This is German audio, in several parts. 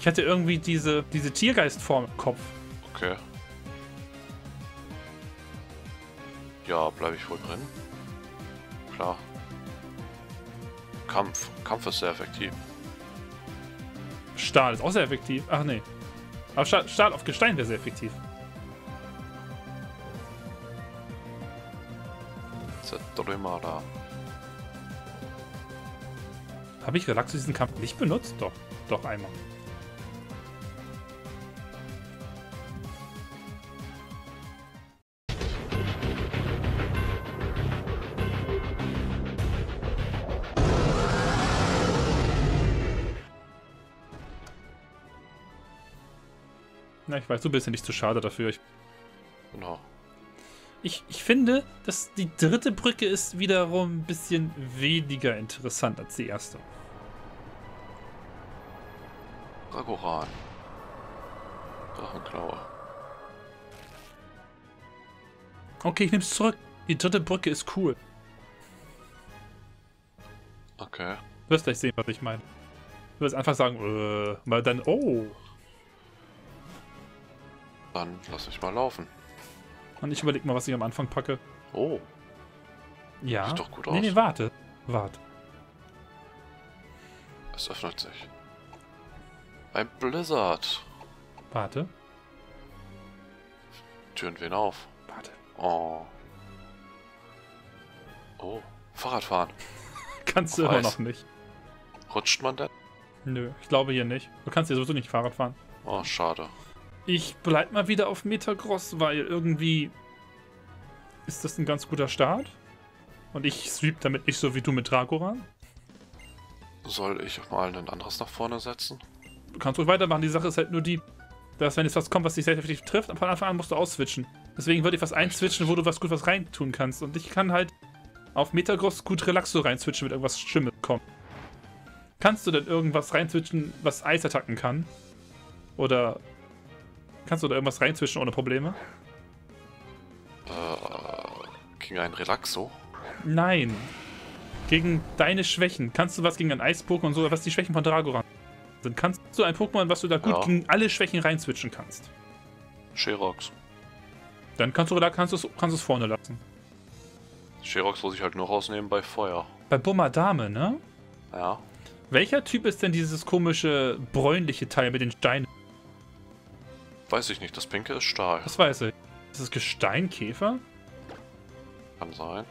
Ich hatte irgendwie diese Tiergeistform im Kopf. Okay. Ja, bleibe ich wohl drin. Klar. Kampf. Kampf ist sehr effektiv. Stahl ist auch sehr effektiv. Ach nee. Aber Stahl auf Gestein wäre sehr effektiv. Zedrimada. Habe ich Relaxo diesen Kampf nicht benutzt? Doch. Doch, einmal. Na, ich weiß, du bist ja nicht zu schade dafür. Genau. Ich finde, dass die dritte Brücke ist wiederum ein bisschen weniger interessant als die erste. Dragoran. Drachenklaue. Okay, ich nehme es zurück. Die dritte Brücke ist cool. Okay. Du wirst gleich sehen, was ich meine. Du wirst einfach sagen, mal dann, oh. Dann lass ich mal laufen. Und ich überlege mal, was ich am Anfang packe. Oh. Ja. Sieht doch gut Nee, aus. nee, warte. Warte. Es öffnet sich. Ein Blizzard. Warte. Türen gehen auf. Warte. Oh. Oh. Fahrradfahren. Kannst du Auf immer Eis. noch nicht. Rutscht man denn? Nö, ich glaube hier nicht. Du kannst hier sowieso nicht Fahrrad fahren. Oh, schade. Ich bleib mal wieder auf Metagross, weil irgendwie ist das ein ganz guter Start. Und ich sweep damit nicht so wie du mit Dragoran. Soll ich mal ein anderes nach vorne setzen? Du kannst ruhig weitermachen. Die Sache ist halt nur die, dass wenn jetzt was kommt, was dich sehr effektiv trifft, von Anfang an musst du ausswitchen. Deswegen würde ich was einswitchen, wo du was gut was reintun kannst. Und ich kann halt auf Metagross gut Relaxo reinswitchen, wenn irgendwas Schlimmes kommt. Kannst du denn irgendwas reinswitchen, was Eisattacken kann? Oder kannst du da irgendwas reinzwischen ohne Probleme? Gegen ein Relaxo? Nein. Gegen deine Schwächen. Kannst du was gegen ein Eis-Pokémon und so, was die Schwächen von Dragoran sind? Kannst du ein Pokémon, was du da gut gegen alle Schwächen reinswitchen kannst? Sherox. Dann kannst du es vorne lassen. Sherox muss ich halt nur rausnehmen bei Feuer. Bei Bumadame, ne? Ja. Welcher Typ ist denn dieses komische, bräunliche Teil mit den Steinen? Weiß ich nicht, das Pinke ist Stahl. Das weiß ich. Ist das Gesteinkäfer? Kann sein.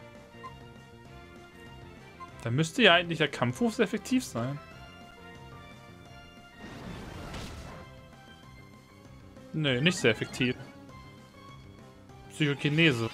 Da müsste ja eigentlich der Kampfruf sehr effektiv sein. Nö, nicht sehr effektiv. Psychokinese.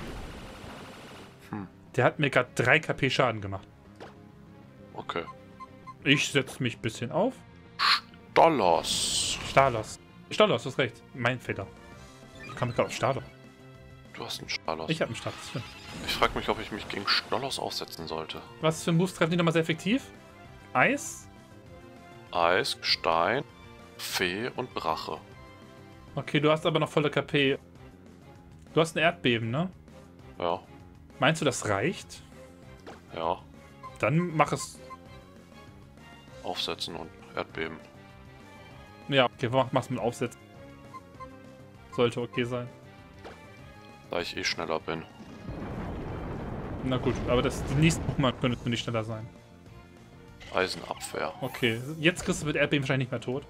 Der hat mir gerade 3 KP Schaden gemacht. Okay. Ich setze mich ein bisschen auf. Dollos. Stalos. Stalos, du hast recht. Mein Fehler. Ich komme gerade auf Stalos. Du hast einen Stalos. Ich habe einen Stalos. Stimmt. Ich frage mich, ob ich mich gegen Stollos aufsetzen sollte. Was für Moves treffen die nochmal sehr effektiv? Eis? Eis, Stein, Fee und Drache. Okay, du hast aber noch volle KP. Du hast ein Erdbeben, ne? Ja. Meinst du, das reicht? Ja. Dann mach es. Aufsetzen und Erdbeben. Ja, okay, mach's mit Aufsetzen. Sollte okay sein. Da ich eh schneller bin. Na gut, aber die nächsten Pokémon können nicht schneller sein. Eisenabwehr. Okay, jetzt kriegst du mit Erdbeben wahrscheinlich nicht mehr tot.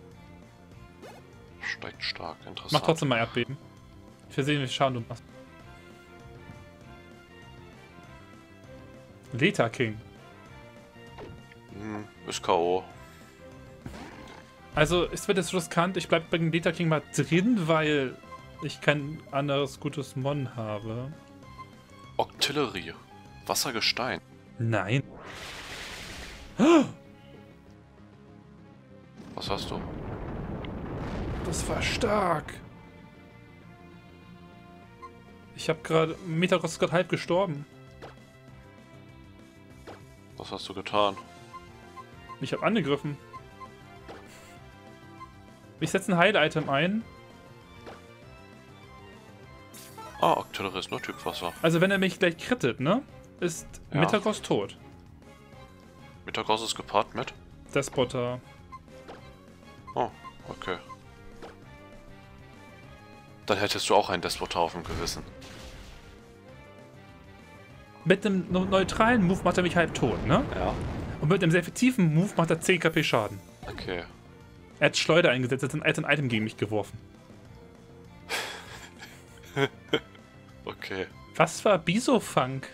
Steigt stark. Interessant. Mach trotzdem mal Erdbeben. Ich will sehen, wie viel Schaden du machst. Leta King. Ist K.O. Also, es wird jetzt riskant. Ich bleib bei dem Leta King mal drin, weil ich kein anderes gutes Mon habe. Octillerie. Wassergestein. Nein. Was hast du? Das war stark. Ich habe gerade. Metagross ist gerade halb gestorben. Was hast du getan? Ich habe angegriffen. Ich setze ein Heil-Item ein. Ah, Octillerie ist nur Typ Wasser. Also wenn er mich gleich krittet, ne? Ist Ja. Metagross tot. Metagross ist gepaart mit? Despoter. Oh, okay. Dann hättest du auch einen Despotar auf dem Gewissen. Mit einem neutralen Move macht er mich halb tot, ne? Ja. Und mit einem sehr effektiven Move macht er 10 KP Schaden. Okay. Er hat Schleuder eingesetzt, er hat ein Item gegen mich geworfen. Okay. Was war Bisofunk?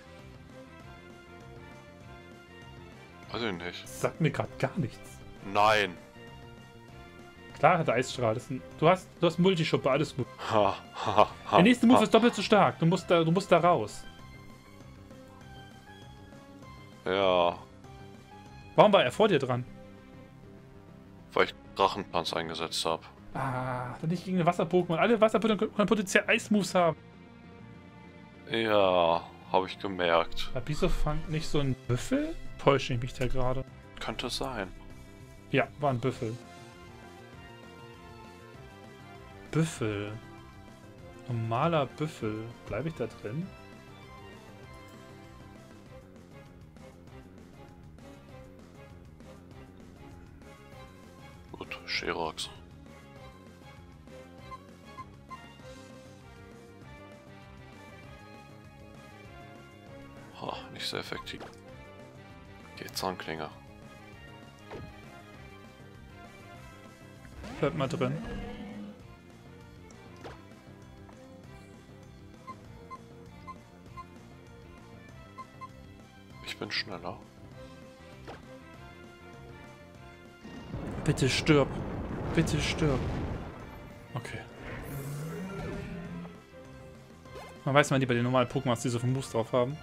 Weiß ich nicht. Das sagt mir gerade gar nichts. Nein. Klar hat er Eisstrahl. Du hast Multischuppe, alles gut. Ha, ha, ha, Der nächste Move ha. ist doppelt so stark. Du musst da raus. Ja, Warum war er vor dir dran? weil ich Drachenpanz eingesetzt habe. Ah, dann nicht gegen eine Wasser-Pokémon. Alle Wasser-Pokémon können potenziell Eismoves haben. Ja, habe ich gemerkt. War Bisofunk nicht so ein Büffel? Täusche ich mich da gerade? Könnte sein. Ja, war ein Büffel. Büffel. Normaler Büffel. Bleibe ich da drin? Gut, Sherox. Ha, nicht sehr effektiv. Geht Zahnklinge. Bleib mal drin. Ich bin schneller. Bitte stirb. Bitte stirb. Okay. Man weiß mal nie bei den normalen Pokémon, die so viele Moves drauf haben.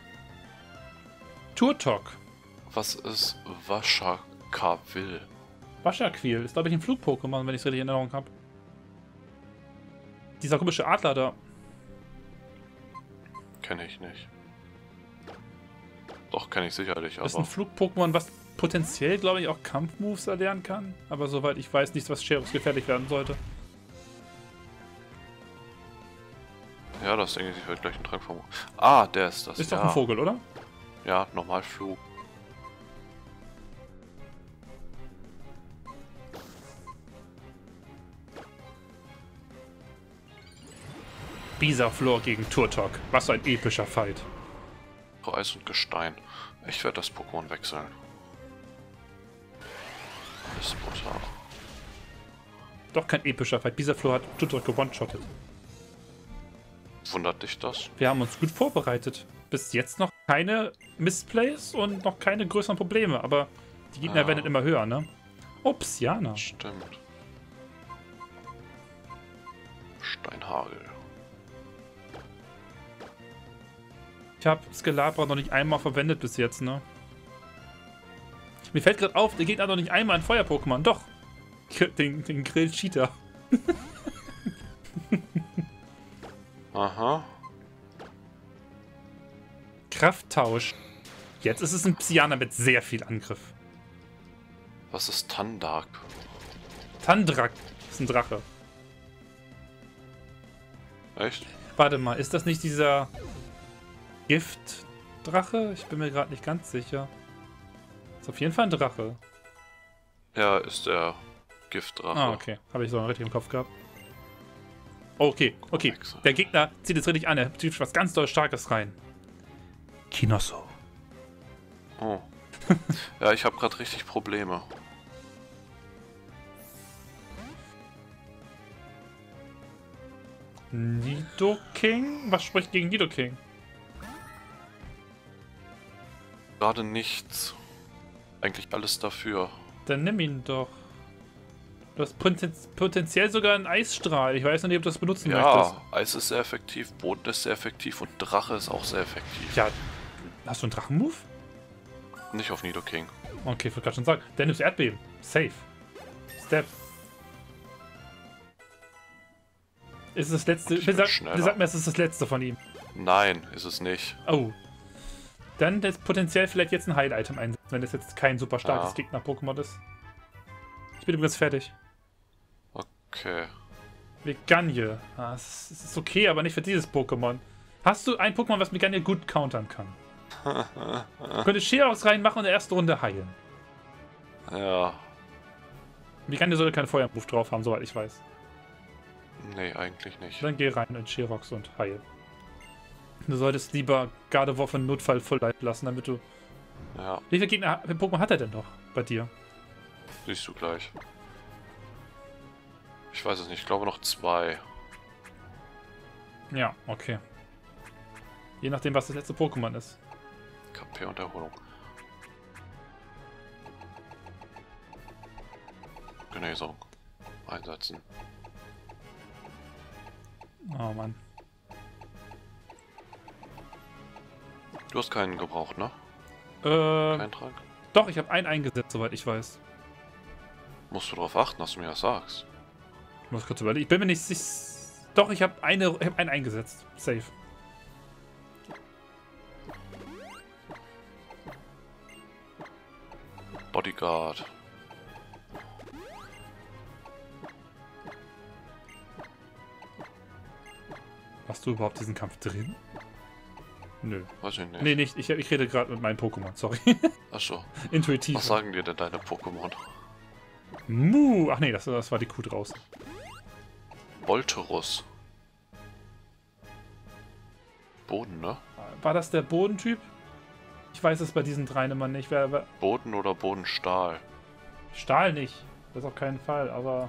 Turtok. Was ist Waschakavil? Wascherquiel ist, glaube ich, ein Flug-Pokémon, wenn ich es richtig in Erinnerung habe. Dieser komische Adler da. Kenne ich nicht. Doch, kenne ich sicherlich, Das ist ein aber... Flug-Pokémon, was potenziell, glaube ich, auch Kampfmoves erlernen kann. Aber soweit ich weiß, nichts, was Sherox gefährlich werden sollte. Ja, das denke ich, wird gleich ein Trank vom... Ah, der ist das, Ist ja. doch ein Vogel, oder? Ja, normal Flug. Bisaflor gegen Turtok. Was ein epischer Fight. Eis und Gestein. Ich werde das Pokémon wechseln. Despotar. Doch kein epischer Fight. Bisaflor hat Turtok gewone-shottet. Wundert dich das? Wir haben uns gut vorbereitet. Bis jetzt noch keine Missplays und noch keine größeren Probleme. Aber die Gegner Ja. werden immer höher, ne? Ups, Jana. Stimmt. Steinhagel. Ich habe Skelabra noch nicht einmal verwendet bis jetzt, ne? Mir fällt gerade auf, der Gegner hat noch nicht einmal ein Feuer-Pokémon. Doch. Den Grill-Cheater. Aha. Krafttausch. Jetzt ist es ein Psyana mit sehr viel Angriff. Was ist Tandark? Tandrak ist ein Drache. Echt? Warte mal, ist das nicht dieser Giftdrache? Ich bin mir gerade nicht ganz sicher. Ist auf jeden Fall ein Drache. Ja, ist der Giftdrache. Ah, okay. Habe ich so richtig im Kopf gehabt. Okay, okay. Wechsel. Der Gegner zieht es richtig an. Er zieht was ganz doll Starkes rein. Kinoso. Oh. Ja, ich habe gerade richtig Probleme. Nidoking? Was spricht gegen Nidoking? Gerade nichts. Eigentlich alles dafür. Dann nimm ihn doch. Du hast potenziell sogar einen Eisstrahl. Ich weiß noch nicht, ob du das benutzen möchtest. Ja, Eis ist sehr effektiv, Boden ist sehr effektiv und Drache ist auch sehr effektiv. Ja, hast du einen Drachenmove? Nicht auf Nidoking. Okay, ich wollte gerade schon sagen. Dann nimmst du Erdbeben. Safe. Step. Ist es das letzte? Und ich bin Bitte schneller. sag mir, es ist das letzte von ihm. Nein, ist es nicht. Oh. Dann das potenziell vielleicht jetzt ein Heil-Item einsetzen, wenn das jetzt kein super starkes Ja. Gegner-Pokémon ist. Ich bin übrigens fertig. Okay. Megagne. Ah, es ist okay, aber nicht für dieses Pokémon. Hast du ein Pokémon, was Megagne gut countern kann? Du könntest Sherox reinmachen und in der ersten Runde heilen. Ja. Mikania sollte keinen Feuermove drauf haben, soweit ich weiß. Nee, eigentlich nicht. Dann geh rein in Sherox und heil. Du solltest lieber Gardevoir von Notfall voll Life lassen, damit du... Ja, Wie viele Gegner, wie viele Pokémon hat er denn noch bei dir? siehst du gleich. Ich weiß es nicht, ich glaube noch 2. Ja, okay. Je nachdem, was das letzte Pokémon ist. KP und Erholung. Genesung. Einsetzen. Oh Mann. Du hast keinen gebraucht, ne? Kein Trank? Doch, ich habe einen eingesetzt, soweit ich weiß. Musst du darauf achten, dass du mir das sagst. Ich muss kurz überlegen. Ich bin mir nicht sicher. Doch, ich habe einen eingesetzt. Safe. Bodyguard. Hast du überhaupt diesen Kampf drin? Nö. Weiß ich nicht. Nee, nicht. Ich rede gerade mit meinen Pokémon, sorry. Achso. Intuitiv. Was sagen dir denn deine Pokémon? Mu. Ach nee, das war die Kuh draußen. Volterus. Boden, ne? War das der Bodentyp? Ich weiß es bei diesen dreien immer nicht. Wer Boden oder Bodenstahl? Stahl nicht. Das auf keinen Fall, aber...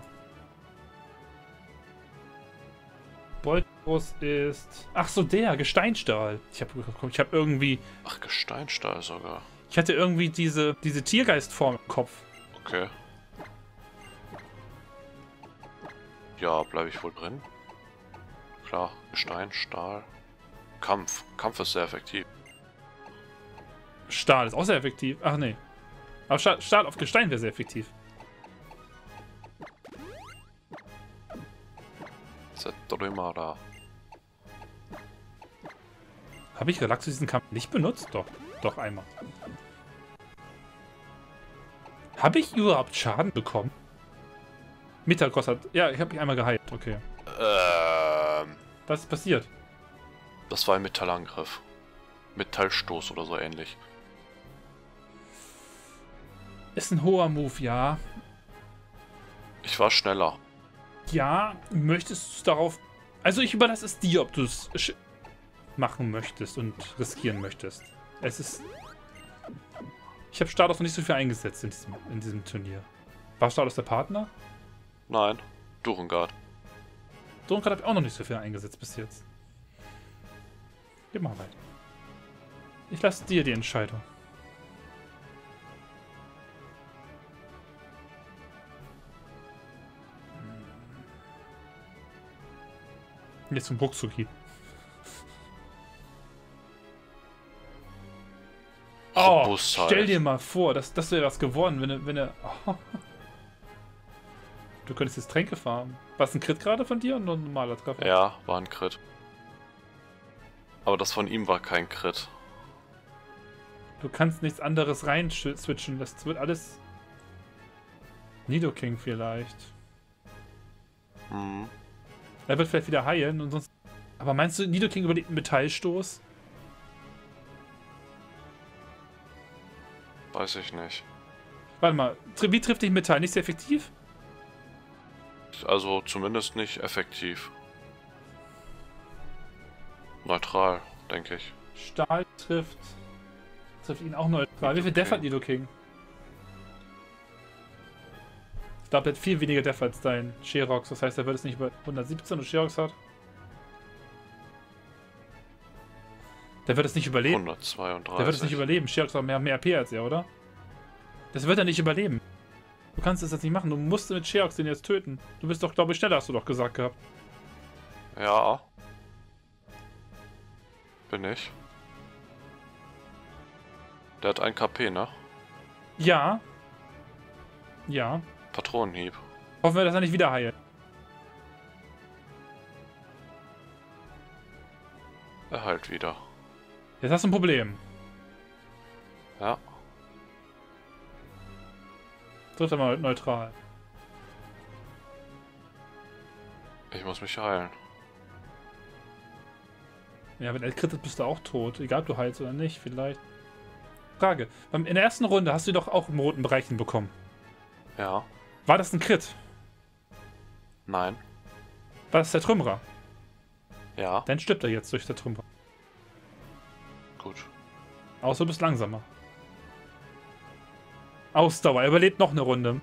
Boltrus ist... Ach so, der. Gesteinstahl. Ich hab irgendwie... Ach, Gesteinstahl sogar. Ich hatte irgendwie diese Tiergeistform im Kopf. Okay. Ja, bleibe ich wohl drin. Klar, Gestein, Stahl. Kampf. Kampf ist sehr effektiv. Stahl ist auch sehr effektiv. Ach nee. Aber Stahl auf Gestein wäre sehr effektiv. Zetorimara. Habe ich Relaxo diesen Kampf nicht benutzt? Doch. Doch, einmal. Habe ich überhaupt Schaden bekommen? Metallkos hat... Ja, ich habe mich einmal geheilt. Okay. Was ist passiert? Das war ein Metallangriff. Metallstoß oder so ähnlich. Ist ein hoher Move, ja. Ich war schneller. Ja, möchtest du es darauf... Also ich überlasse es dir, ob du es machen möchtest und riskieren möchtest. Es ist... Ich habe Stados noch nicht so viel eingesetzt in diesem Turnier. War Stados der Partner? Nein, Durengard. Durengard habe ich auch noch nicht so viel eingesetzt bis jetzt. Geh mal weiter. Ich lasse dir die Entscheidung. Jetzt zum Buxuki. Oh, Robustheit. stell dir mal vor, das wäre was geworden, wenn er... Oh. Du könntest jetzt Tränke farmen. War es ein Crit gerade von dir oder ein normaler Treffer? Ja, war ein Crit. Aber das von ihm war kein Crit. Du kannst nichts anderes rein switchen. Das wird alles... Nidoking vielleicht. Hm. Er wird vielleicht wieder heilen und sonst... Aber meinst du, Nidoking überlebt einen Metallstoß? Weiß ich nicht. Warte mal, wie trifft dich Metall? Nicht sehr effektiv? Also zumindest nicht effektiv. Neutral, denke ich. Stahl trifft ihn auch neutral. Wie viel Def hat Nidoking? Ich glaube, der hat viel weniger Def als dein Sherox. Das heißt, er wird es nicht über 117 und Sherox hat. Der wird es nicht überleben. 132. Der wird es nicht überleben. Sherox hat mehr AP als er, oder? Das wird er nicht überleben. Du kannst es jetzt nicht machen. Du musst mit Sherox den jetzt töten. Du bist doch, glaube ich, schneller, hast du doch gesagt gehabt. Ja. Bin ich. Der hat ein KP, ne? Ja. Ja. Patronenhieb. Hoffen wir, dass er nicht wieder heilt. Er heilt wieder. Jetzt hast du ein Problem. Ja. Trifft er mal neutral. Ich muss mich heilen. Ja, wenn er krittet, bist du auch tot. Egal, ob du heilst oder nicht, vielleicht. Frage. In der ersten Runde hast du doch auch im roten Bereich bekommen. Ja. War das ein Crit? Nein. War das der Trümmerer? Ja. Dann stirbt er jetzt durch der Trümmerer. Gut. Außer du bist langsamer. Ausdauer, er überlebt noch eine Runde.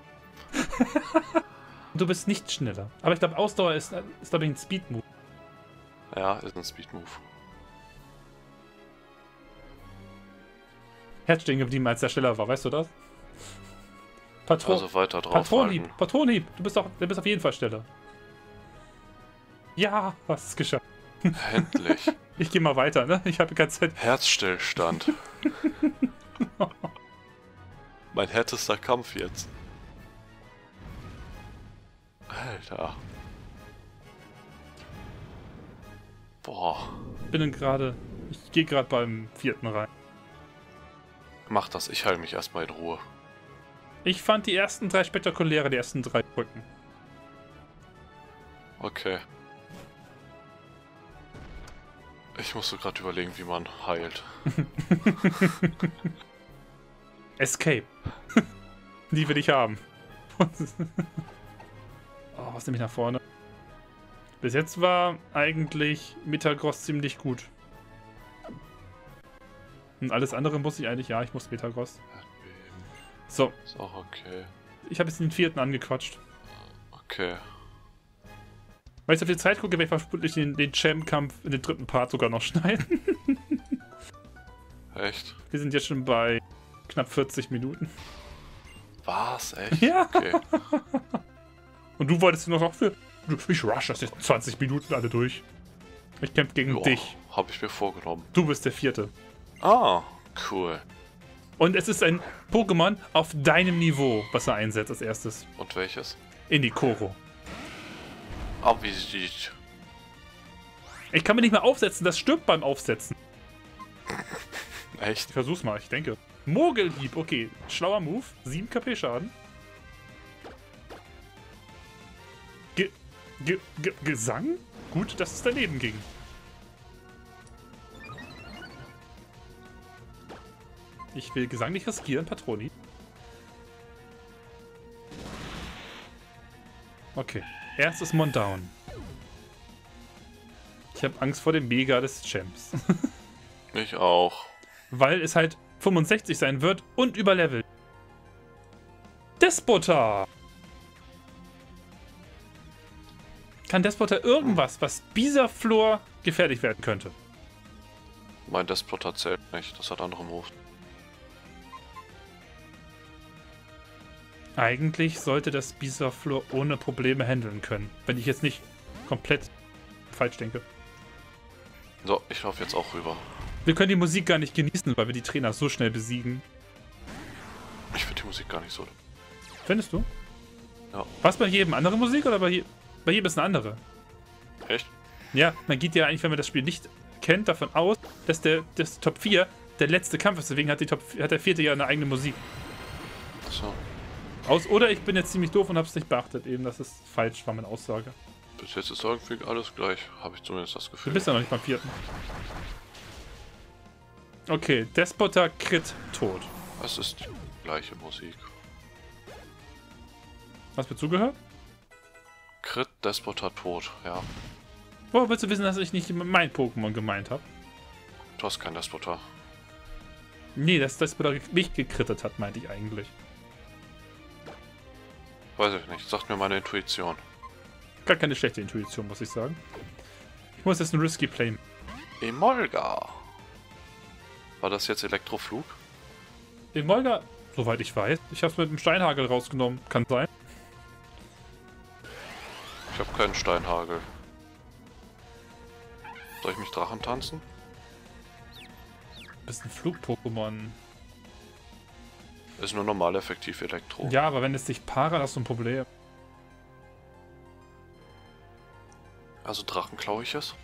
Du bist nicht schneller. Aber ich glaube, Ausdauer ist glaube ich, ein Speed-Move. Ja, ist ein Speed-Move. Herz stehen geblieben, als der schneller war, weißt du das? Also weiter drauf. Patronenhieb, Patronenhieb. Du bist auf jeden Fall schneller. Ja, hast es geschafft. Endlich. Ich gehe mal weiter, ne? Ich habe die ganze Zeit... Herzstillstand. Mein härtester Kampf jetzt. Alter. Boah. Ich gehe gerade beim 4. rein. Mach das, ich heile mich erstmal in Ruhe. Ich fand die ersten 3 spektakuläre, die ersten 3 Brücken. Okay. Ich musste gerade überlegen, wie man heilt. Escape. Die will ich haben. Oh, was nehme ich nach vorne? Bis jetzt war eigentlich Metagross ziemlich gut. Und alles andere muss ich eigentlich... Ja, ich muss Metagross. So. Ist auch okay. Ich habe jetzt den 4. angequatscht. Okay. Weil ich auf die Zeit gucke, werde ich vermutlich den Champ-Kampf in den 3. Part sogar noch schneiden. Echt? Wir sind jetzt schon bei knapp 40 Minuten. Was? Echt? Ja. Okay. Und du wolltest noch für... Ich rush das jetzt 20 Minuten alle durch. Ich kämpfe gegen dich. Habe ich mir vorgenommen. Du bist der 4. Ah, cool. Und es ist ein Pokémon auf deinem Niveau, was er einsetzt als erstes. Und welches? Indikoro. Ah, wie sieht. Ich kann mir nicht mehr aufsetzen, das stirbt beim Aufsetzen. Echt? Ich versuch's mal, ich denke. Mogelhieb, okay. Schlauer Move. 7 KP Schaden. Gesang? Gut, dass es daneben ging. Ich will Gesang nicht riskieren, Patroni. Okay. Erstes Mondown. Ich habe Angst vor dem Mega des Champs. Ich auch. Weil es halt 65 sein wird und überlevelt. Despota! Kann Despota irgendwas, was Bisaflor gefährlich werden könnte? Mein Despota zählt nicht, das hat andere Moves. Eigentlich sollte das Bisaflor ohne Probleme handeln können. Wenn ich jetzt nicht komplett falsch denke. So, ich laufe jetzt auch rüber. Wir können die Musik gar nicht genießen, weil wir die Trainer so schnell besiegen. Ich finde die Musik gar nicht so. Findest du? Ja. Was bei jedem andere Musik oder bei jedem ist eine andere? Echt? Ja, man geht ja eigentlich, wenn man das Spiel nicht kennt, davon aus, dass das Top 4 der letzte Kampf ist. Deswegen hat der 4. ja eine eigene Musik. So. Oder ich bin jetzt ziemlich doof und habe es nicht beachtet, eben, dass es falsch war, meine Aussage. Bis jetzt ist irgendwie alles gleich, habe ich zumindest das Gefühl. Du bist ja noch nicht beim 4. Okay, Despota Crit tot. Es ist die gleiche Musik. Hast du mir zugehört? Crit Despota tot, ja. Woher willst du wissen, dass ich nicht mein Pokémon gemeint habe? Du hast kein Despota. Nee, dass Despota mich gekrittet hat, meinte ich eigentlich. Weiß ich nicht, sagt mir meine Intuition. Gar keine schlechte Intuition, muss ich sagen. Ich muss jetzt ein Risky Play machen. Emolga. War das jetzt Elektroflug? Den Molga, soweit ich weiß, ich habe es mit dem Steinhagel rausgenommen. Kann sein. Ich habe keinen Steinhagel. Soll ich mich Drachen tanzen? Du bist ein Flug-Pokémon. Ist nur normal effektiv Elektro. Ja, aber wenn es dich parat, hast du ein Problem. Also Drachen klaue ich es?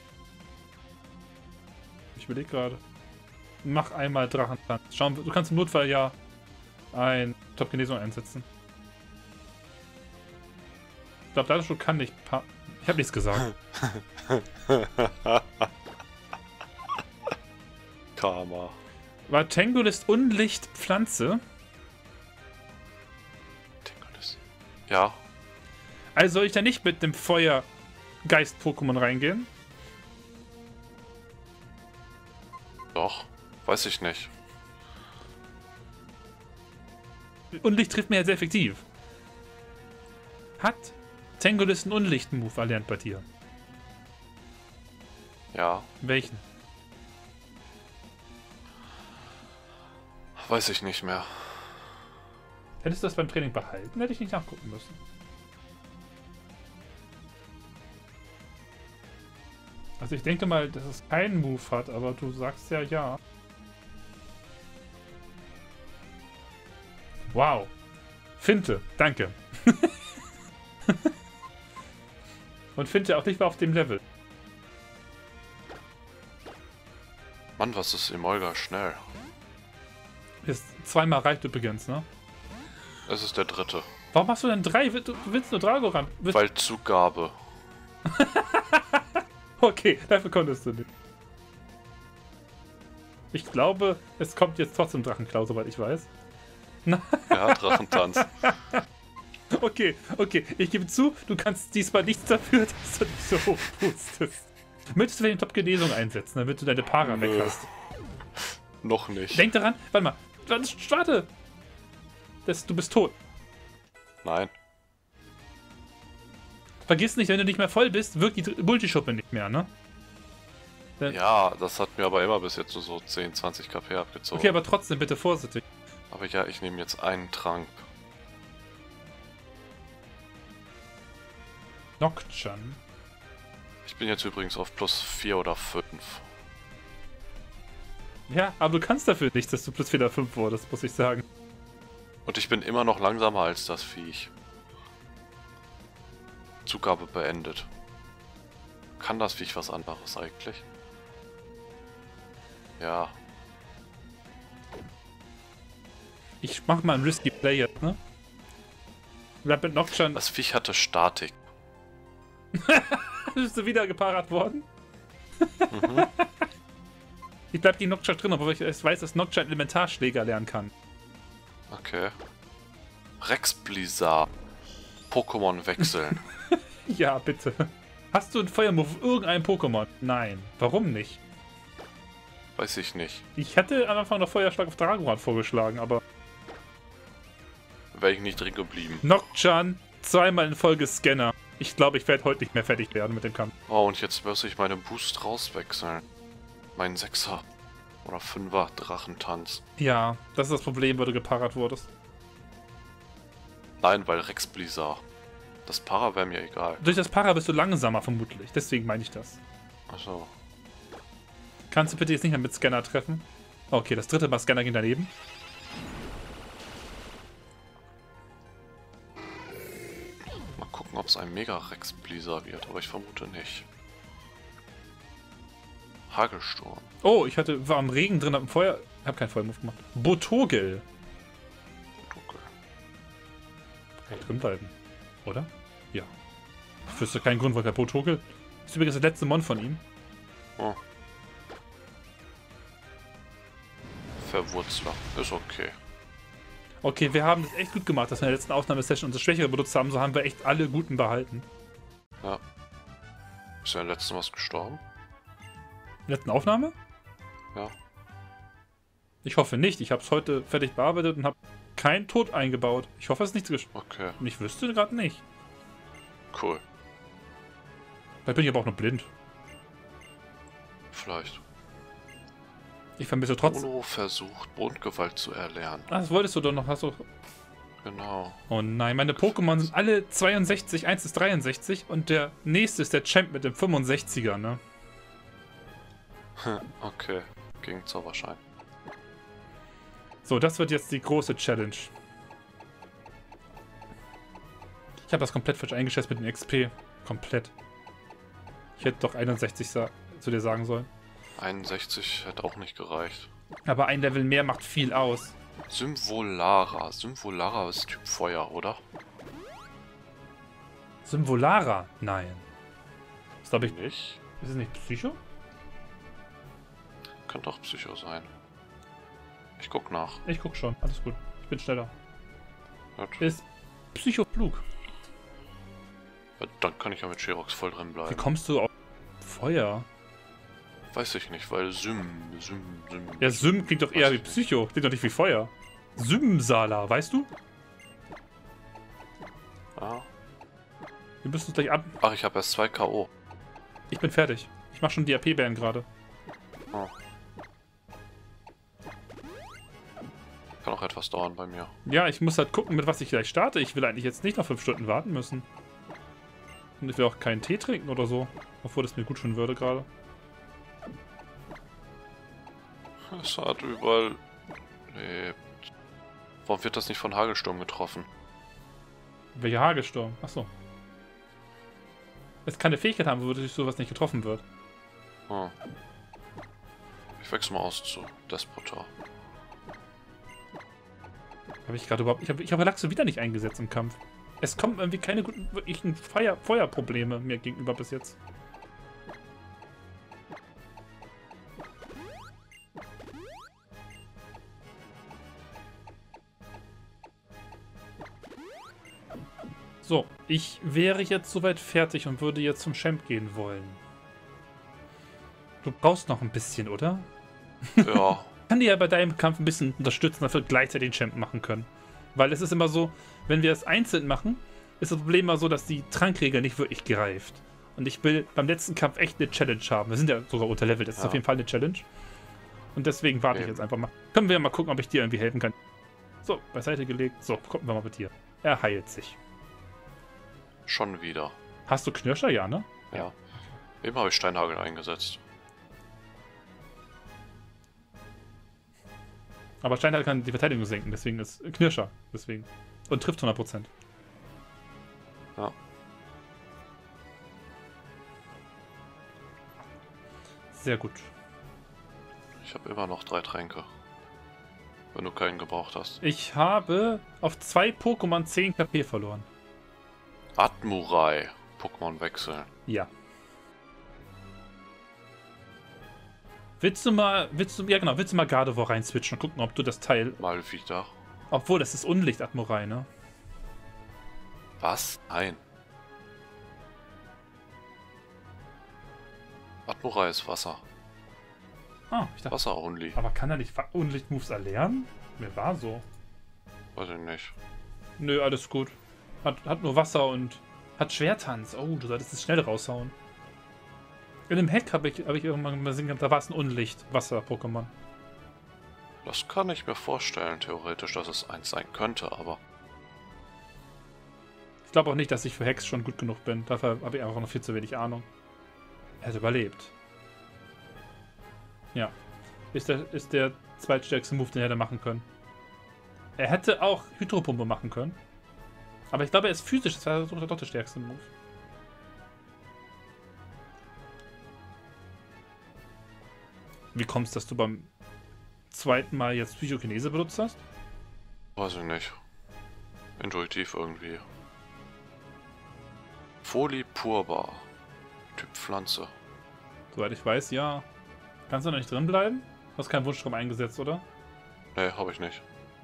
Ich überlege gerade. Mach einmal Drachentanz. Schauen, du kannst im Notfall ja ein Top-Genesung einsetzen. Ich glaube, das schon kann nicht. Ich habe nichts gesagt. Karma. War Tangolist Unlicht Pflanze? Tingulis. Ja, Also soll ich da nicht mit dem Feuergeist-Pokémon reingehen? doch. Weiß ich nicht. Unlicht trifft mir ja sehr effektiv. Hat Tangolis einen Unlicht-Move erlernt bei dir? Ja, Welchen? weiß ich nicht mehr. Hättest du das beim Training behalten, hätte ich nicht nachgucken müssen. Also ich denke mal, dass es keinen Move hat, aber du sagst ja ja. Wow. Finte, danke. Und Finte auch nicht mal auf dem Level. Mann, was ist Emolga schnell? Ist zweimal reicht übrigens, ne? Es ist der dritte. Warum hast du denn 3? Du willst nur Dragoran. Weil Zugabe. Okay, dafür konntest du nicht. Ich glaube, es kommt jetzt trotzdem Drachenklau, soweit ich weiß. Ja, Drachentanz. Okay, ich gebe zu, du kannst diesmal nichts dafür, dass du nicht so hoch pustest. Möchtest du den Top-Genesung einsetzen, damit du deine Para weg hast? Noch nicht. Denk daran, warte mal, warte! Du bist tot. Nein. Vergiss nicht, wenn du nicht mehr voll bist, wirkt die Multischuppe nicht mehr, ne? Ja, das hat mir aber immer bis jetzt nur so 10, 20 KP abgezogen. Okay, aber trotzdem bitte vorsichtig. Aber ja, ich nehme jetzt einen Trank. Nocturne. Ich bin jetzt übrigens auf plus 4 oder 5. Ja, aber du kannst dafür nichts, dass du plus 4 oder 5 wurdest, muss ich sagen. Und ich bin immer noch langsamer als das Viech. Zugabe beendet. Kann das Viech was anderes eigentlich? Ja. Ich mach mal einen Risky Play jetzt, ne? Bleib mit Nocturne. Das Viech hatte Statik. Bist du wieder gepaart worden? Ich bleib gegen Nocturne drin, obwohl ich weiß, dass Nocturne Elementarschläger lernen kann. Okay. Rex Blizzard. Pokémon wechseln. Ja, bitte. Hast du einen Feuermove auf irgendeinem Pokémon? Nein. Warum nicht? Weiß ich nicht. Ich hätte am Anfang noch Feuerschlag auf Dragoran vorgeschlagen, aber... Wäre ich nicht drin geblieben. Nocturne, zweimal in Folge Scanner. Ich glaube, ich werde heute nicht mehr fertig werden mit dem Kampf. Oh, und jetzt muss ich meine Boost rauswechseln. Mein 6er oder 5er Drachentanz. Ja, das ist das Problem, weil du gepaart wurdest. Nein, weil Rex Blizzard. Das Para wäre mir egal. Durch das Para bist du langsamer vermutlich, deswegen meine ich das. Achso. Kannst du bitte jetzt nicht mehr mit Scanner treffen? Okay, das dritte Mal Scanner ging daneben. Mal gucken, ob es ein Mega Rex Blizzard wird, aber ich vermute nicht. Hagelsturm. Oh, war am Regen drin, hab ein Feuer... Hab keinen Feuermove gemacht. Botogel. Dunkel. Kann ich drin bleiben, oder? Ja. Ich wüsste keinen Grund, weil der Botogel... Ist übrigens der letzte Mon von ihm. Oh. Verwurzler. Ist okay. Okay, wir haben das echt gut gemacht, dass wir in der letzten Aufnahmesession unsere Schwächere benutzt haben. So haben wir echt alle guten behalten. Ja. Ist ja letzten was gestorben? In der letzten Aufnahme? Ja. Ich hoffe nicht. Ich habe es heute fertig bearbeitet und habe keinen Tod eingebaut. Ich hoffe, es ist nichts gestorben. Okay. Und ich wüsste gerade nicht. Cool. Vielleicht bin ich aber auch nur blind. Vielleicht. Ich vermisse trotzdem. Bruno versucht, Mondgewalt zu erlernen. Ah, das wolltest du doch noch. Hast du... Genau. Oh nein, meine Pokémon sind alle 62, 1 ist 63 und der nächste ist der Champ mit dem 65er, ne? Okay. Gegen Zauberschein. So, das wird jetzt die große Challenge. Ich habe das komplett falsch eingeschätzt mit dem XP. Komplett. Ich hätte doch 61 zu dir sagen sollen. 61 hätte auch nicht gereicht. Aber ein Level mehr macht viel aus. Symvolara. Symvolara ist Typ Feuer, oder? Symvolara? Nein. Das glaube ich nicht. Nicht? Ist es nicht Psycho? Könnte auch Psycho sein. Ich guck nach. Ich guck schon. Alles gut. Ich bin schneller. Gut. Ist Psychoflug. Dann kann ich ja mit Sherox voll drin Wie bleiben. kommst du auf Feuer? Weiß ich nicht, weil Sym. Ja, Sym klingt doch eher Weiß wie ich nicht. Psycho. Klingt doch nicht wie Feuer. Symsala, weißt du? Ja. Wir müssen uns gleich ab. Ach, ich habe erst 2 K.O. Ich bin fertig. Ich mach schon die AP-Bären gerade. Oh. Kann auch etwas dauern bei mir. Ja, ich muss halt gucken, mit was ich gleich starte. Ich will eigentlich jetzt nicht noch 5 Stunden warten müssen. Und ich will auch keinen Tee trinken oder so. Obwohl das mir gut tun würde gerade. Es hat überall... Nee. Warum wird das nicht von Hagelsturm getroffen? Welcher Hagelsturm? Achso. Es keine Fähigkeit haben, wodurch sowas nicht getroffen wird. Hm. Ich wechsle mal aus zu Despotar. Habe ich gerade überhaupt... Ich habe Relaxo wieder nicht eingesetzt im Kampf. Es kommen irgendwie keine guten, wirklichen Feuerprobleme mir gegenüber bis jetzt. So, ich wäre jetzt soweit fertig und würde jetzt zum Champ gehen wollen. Du brauchst noch ein bisschen, oder? Ja. Ich kann dir ja bei deinem Kampf ein bisschen unterstützen, dass wir gleichzeitig den Champ machen können. Weil es ist immer so, wenn wir es einzeln machen, ist das Problem immer so, dass die Trankregel nicht wirklich greift. Und ich will beim letzten Kampf echt eine Challenge haben. Wir sind ja sogar unterlevelt, das ist auf jeden Fall eine Challenge. Und deswegen warte ich jetzt einfach mal. Können wir ja mal gucken, ob ich dir irgendwie helfen kann. So, beiseite gelegt. So, gucken wir mal mit dir. Er heilt sich. Schon wieder. Hast du Knirscher? Ja, ne? Ja. Eben habe ich Steinhagel eingesetzt. Aber Steinhagel kann die Verteidigung senken, deswegen ist Knirscher. Deswegen. Und trifft 100%. Ja. Sehr gut. Ich habe immer noch 3 Tränke. Wenn du keinen gebraucht hast. Ich habe auf 2 Pokémon 10 KP verloren. Admurai. Pokémon wechseln. Ja. Willst du mal Gardevoir rein switchen und gucken, ob du das Teil... Mal wieder. Obwohl, das ist Unlicht Admurai, ne? Was? Nein. Admurai ist Wasser. Ah, ich dachte... Wasser only. Aber kann er nicht Unlicht-Moves erlernen? Mir war so. Weiß ich nicht. Nö, alles gut. Hat nur Wasser und hat Schwertanz. Oh, du solltest es schnell raushauen. In dem Hack habe ich irgendwann mal gesehen, da war es ein Unlicht-Wasser-Pokémon. Das kann ich mir vorstellen, theoretisch, dass es eins sein könnte, aber... Ich glaube auch nicht, dass ich für Hacks schon gut genug bin. Dafür habe ich einfach noch viel zu wenig Ahnung. Er hat überlebt. Ja. Ist der zweitstärkste Move, den er hätte machen können. Er hätte auch Hydropumpe machen können. Aber ich glaube, er ist physisch. Das war doch der stärkste Move. Wie kommst du, dass du beim zweiten Mal jetzt Psychokinese benutzt hast? Weiß ich nicht. Intuitiv irgendwie. Folie purbar. Typ Pflanze. Soweit ich weiß, ja. Kannst du noch nicht drin bleiben? Du hast keinen Wunschstrom eingesetzt, oder? Nee, habe ich nicht.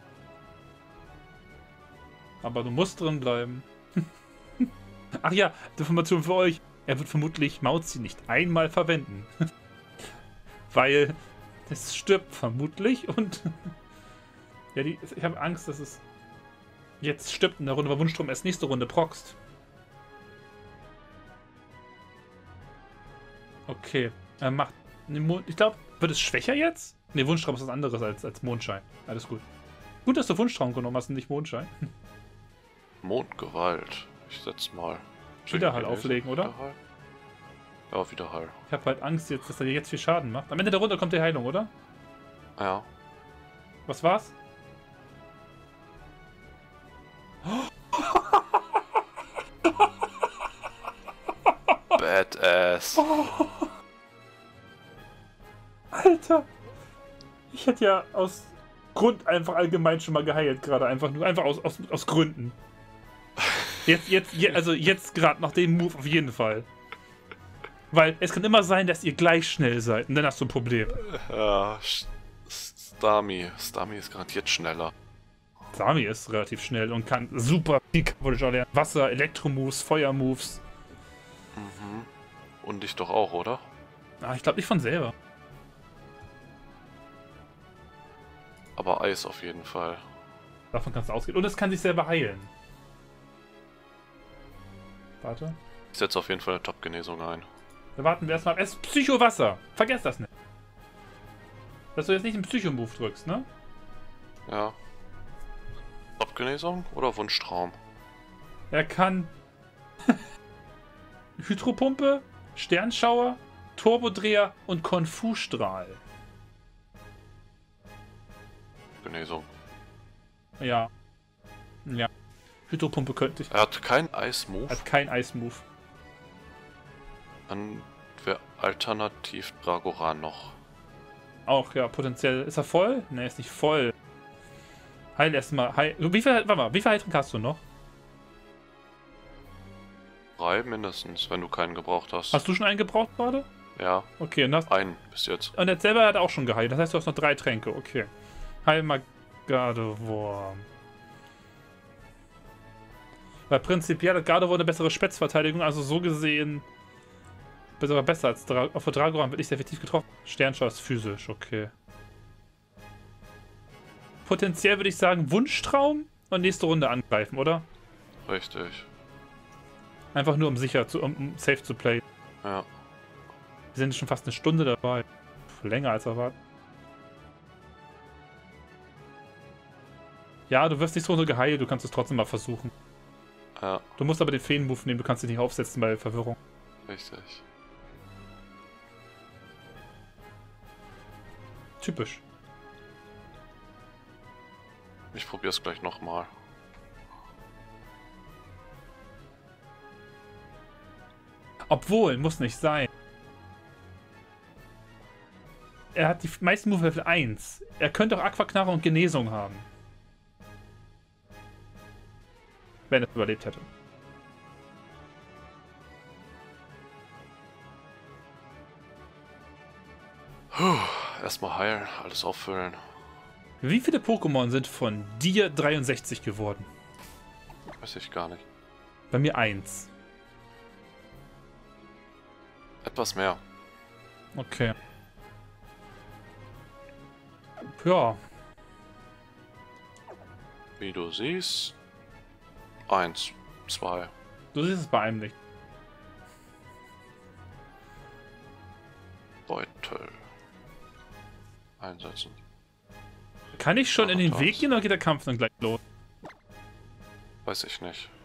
Aber du musst drin bleiben. Ach ja, Information für euch. Er wird vermutlich Mauzi nicht einmal verwenden. Weil es stirbt vermutlich und... ja, ich habe Angst, dass es jetzt stirbt in der Runde, weil Wunschstrom erst nächste Runde proxt. Okay, er macht... Ich glaube, wird es schwächer jetzt? Ne, Wunschtraum ist was anderes als Mondschein. Alles gut. Gut, dass du Wunschtraum genommen hast und nicht Mondschein. Mondgewalt. Ich setz mal. Widerhall auflegen, oder? Widerhall? Ja, Widerhall. Ich habe halt Angst, dass er jetzt viel Schaden macht. Am Ende der Runde kommt die Heilung, oder? Ja. Was war's? Badass. Alter! Ich hätte ja aus Grund einfach allgemein schon mal geheilt, gerade einfach aus Gründen. Jetzt gerade nach dem Move auf jeden Fall. Weil es kann immer sein, dass ihr gleich schnell seid und dann hast du ein Problem. Ja, Starmie. Starmie ist garantiert schneller. Sami ist relativ schnell und kann super viel kaputt lernen. Wasser, Elektromoves, Feuermoves. Mhm. Und dich doch auch, oder? Ah, ich glaube nicht von selber. Aber Eis auf jeden Fall. Davon kannst du ausgehen. Und es kann sich selber heilen. Warte. Ich setze auf jeden Fall eine Top-Genesung ein. Wir warten erstmal ab. Es ist Psycho-Wasser. Vergesst das nicht. Dass du jetzt nicht einen Psycho-Move drückst, ne? Ja. Top-Genesung oder Wunschtraum? Er kann Hydropumpe, Sternschauer, Turbodreher und Konfu-Strahl. Genesung. Ja. Ja. Hydropumpe könnte ich. Er hat keinen Eis-Move. Hat kein Eis-Move. Dann wäre alternativ Dragoran noch. Auch, ja, potenziell. Ist er voll? Ne, ist nicht voll. Heil erstmal. Heil. Wie viel Heiltrank hast du noch? 3 mindestens, wenn du keinen gebraucht hast. Hast du schon einen gebraucht gerade? Ja, Okay, und das. einen bis jetzt. Und jetzt selber hat er auch schon geheilt. Das heißt, du hast noch 3 Tränke. Okay. Heil mal Gardevoir. Weil prinzipiell hat Gardevoir eine bessere Spätzverteidigung, also so gesehen sogar besser als auf der Dragoran wird ich effektiv getroffen. Sternschau ist physisch, okay. Potenziell würde ich sagen Wunschtraum und nächste Runde angreifen, oder? Richtig. Einfach nur um sicher zu, um safe zu play. Ja. Wir sind schon fast eine Stunde dabei. Länger als erwartet. Ja, du wirst nicht so geheilt, du kannst es trotzdem mal versuchen. Ja, Du musst aber den Feen-Move nehmen, du kannst dich nicht aufsetzen bei Verwirrung. richtig. Typisch. Ich probier's gleich nochmal. Obwohl, muss nicht sein. Er hat die meisten Move Level 1. Er könnte auch Aquaknarre und Genesung haben. Wenn er es überlebt hätte. Erstmal heilen, alles auffüllen. Wie viele Pokémon sind von dir 63 geworden? Weiß ich gar nicht. Bei mir 1. Etwas mehr. Okay. Ja. Wie du siehst. 1, 2. Du siehst es bei einem nicht. Beutel. Einsetzen. Kann ich schon in den Ach, Weg gehen oder geht der Kampf dann gleich los? Weiß ich nicht.